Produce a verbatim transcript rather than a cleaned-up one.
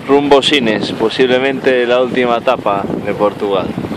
Rumbo Sines, posiblemente la última etapa de Portugal.